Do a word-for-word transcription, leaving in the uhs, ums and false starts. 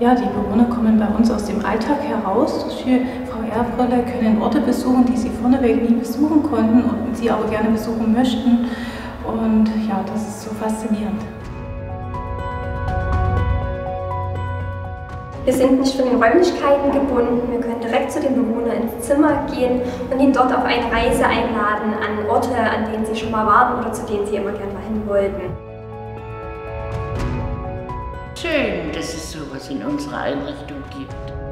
Ja, die Bewohner kommen bei uns aus dem Alltag heraus. Durch die V R-Brille können Orte besuchen, die sie vorneweg nie besuchen konnten und sie aber gerne besuchen möchten. Und ja, das ist so faszinierend. Wir sind nicht von den Räumlichkeiten gebunden, wir können direkt zu den Bewohnern ins Zimmer gehen und ihn dort auf eine Reise einladen an Orte, an denen sie schon mal waren oder zu denen sie immer gerne mal hin wollten. Schön, dass es sowas in unserer Einrichtung gibt.